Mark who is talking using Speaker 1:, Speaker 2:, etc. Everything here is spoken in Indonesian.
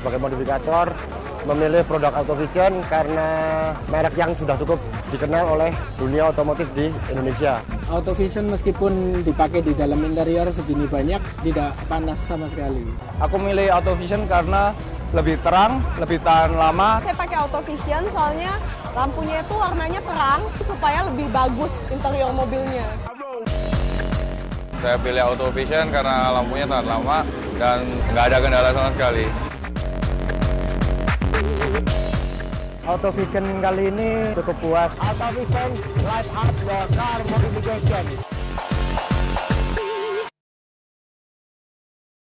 Speaker 1: sebagai modifikator memilih produk Autovision karena merek yang sudah cukup dikenal oleh dunia otomotif di Indonesia.
Speaker 2: Autovision meskipun dipakai di dalam interior segini banyak, tidak panas sama sekali.
Speaker 3: Aku milih Autovision karena lebih terang, lebih tahan lama.
Speaker 4: Saya pakai Autovision soalnya lampunya itu warnanya terang supaya lebih bagus interior mobilnya.
Speaker 3: Saya pilih Autovision karena lampunya tahan lama dan nggak ada kendala sama sekali.
Speaker 1: Autovision kali ini cukup puas. Autovision light up your car modification.